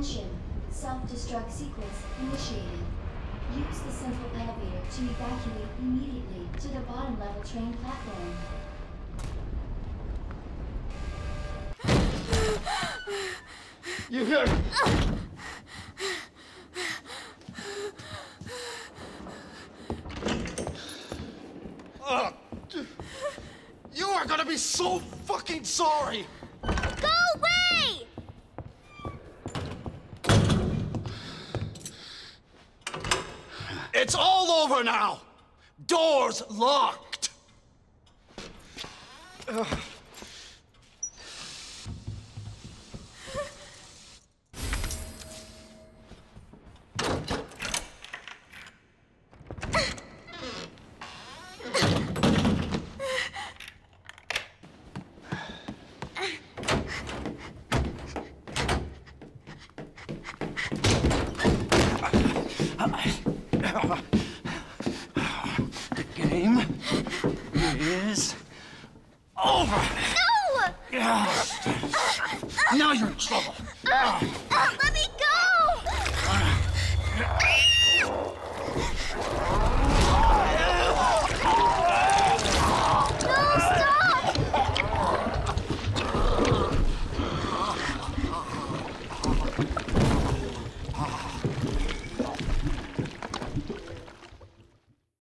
Attention, self-destruct sequence initiated. Use the central elevator to evacuate immediately to the bottom level train platform. You hear me? You are gonna be so fucking sorry! Go away! It's all over now! Doors locked! Good game.